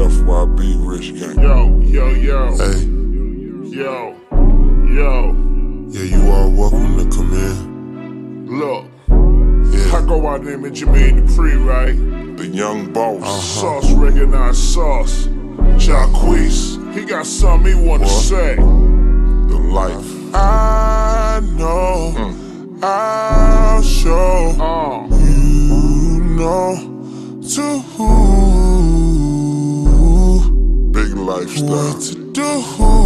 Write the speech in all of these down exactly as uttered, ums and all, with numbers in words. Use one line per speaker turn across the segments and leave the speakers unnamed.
F Y B Rich Gang.
Yo, yo, yo.
Hey.
Yo, yo.
Yeah, you are welcome to come in.
Look.
Yeah.
I go out there with Jermaine Dupri, right?
The young boss.
Uh-huh. Sauce, recognized Sauce. Jacquees. He got something he wanna
What?
say.
The life.
I know.
Mm.
I'll show. Uh. You know. To who?
Big lifestyle.
What to do?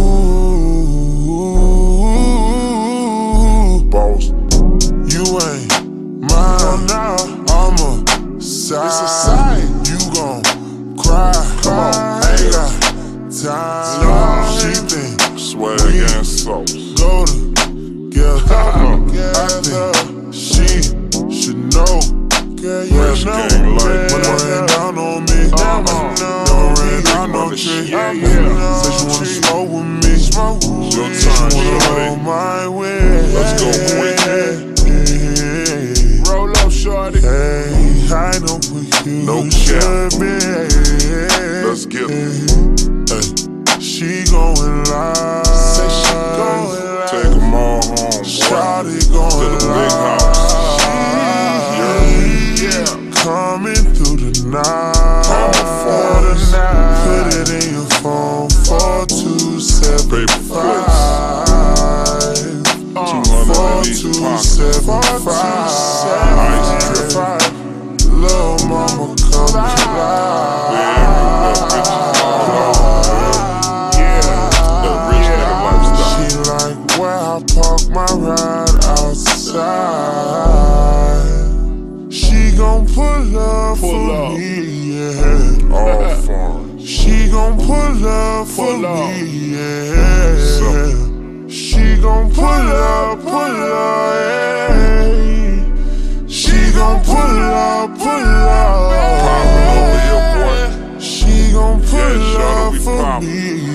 Boss.
You ain't mine now. I'm a side. It's a side. You gon' cry. Come on. Ain't got time. No. She think
Swag and sauce.
go together. I think she should know. Yeah, yeah,
Rich
no.
Gang life.
But don't rain down on me.
Uh-uh.
Don't rain down no tree.
Yeah,
yeah. Say she wanna smoke with me. Smoke with
Your
me.
time,
She wanna
shorty.
roll my way.
Let's go quick.
Hey, roll up, shorty. Hey, I know what you
No
should
cap.
be.
Let's get it.
Hey, she going live. Say she going live.
Take them all home.
Shawty
To
going
the
live.
big house.
Yeah. Coming through the night.
All
For the
fours.
night. Put it in your phone. Four two seven
Paper
five.
two hundred
Four
in each
two
pocket.
seven five.
Ice drip.
Lil' mama come alive.
Yeah, that bitch is all over. That rich nigga lifestyle.
She like where I park my ride outside. She gon' pull up
Pull
for
up.
me, yeah.
All foreign.
She gon' pull up for
Pull up.
me, yeah.
So.
She gon' pull up, pull up, yeah. She gon' pull up, pull up.
Poppin' over your boy.
She gon' pull
Yeah,
up
shawty, we
for
poppin'.
me,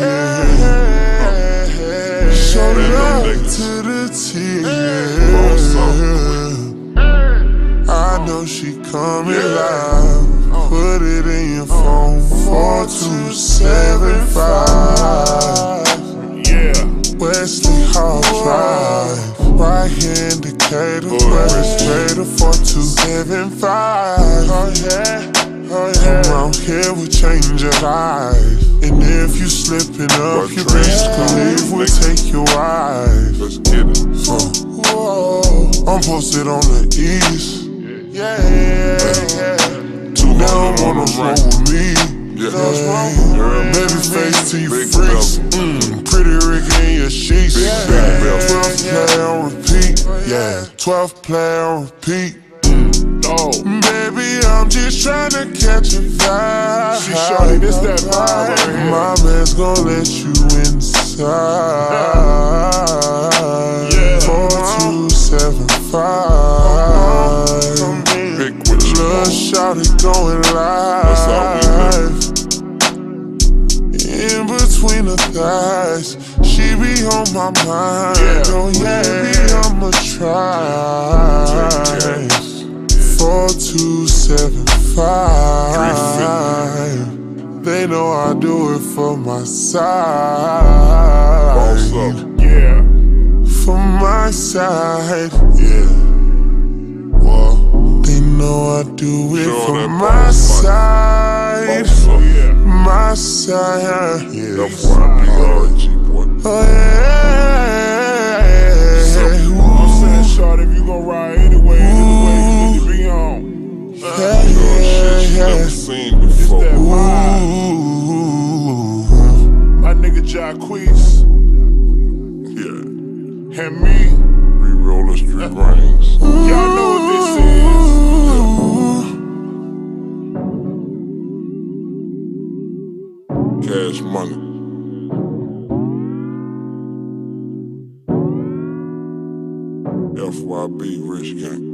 yeah. Show
Them
love
niggas.
to the T,
Boss
yeah. I know she coming live. Put it in your phone. Four two seven five. Yeah. Wesley Hall Drive. Right hand indicator. West Raider. Four two seven five. Oh yeah. Oh yeah. Come around here, we change your life. And if you slipping up,
What
your
trend?
bitch can leave, we'll take your wife.
Let's get it.
Uh, whoa. I'm posted on the east. Yeah, yeah, yeah.
Two
They don't
hundred on
wanna
the
roll
right.
with me.
Yeah.
Yeah.
Yeah.
Baby face to you
Big
freaks.
belly.
Mm, pretty Rick in your sheets.
Big
Yeah.
belly belly.
twelve play on repeat. Yeah, twelve play on repeat. Mm. Oh. Baby, I'm just trying to catch a vibe.
She shawty, this that vibe right here.
My man's gon' let you inside.
Yeah.
Four two seven five.
Pick what you
Lil'
want.
shawty going
That's all we
live. In between the thighs, she be on my mind.
Yeah.
Oh yeah, baby, I'ma try. Four two seven five. They know I do it for my side.
Boss up.
Yeah. For my side. Yeah. Well, they know I do it
Show
for
that
my
boss
side.
Boss up. Yeah.
My side. Yeah.
That's why I be R G, boy.
Oh yeah.
I'm
saying, shawty, if you gon' ride anyway, anyway, you need to be on. Yeah,
You know shit you
yeah,
never
yeah.
seen before.
That Ooh. My nigga Jacquees
Yeah.
and me.
Re-rollin' street rings.
Y'all know what this is.
Cash money. F Y B Rich Gang.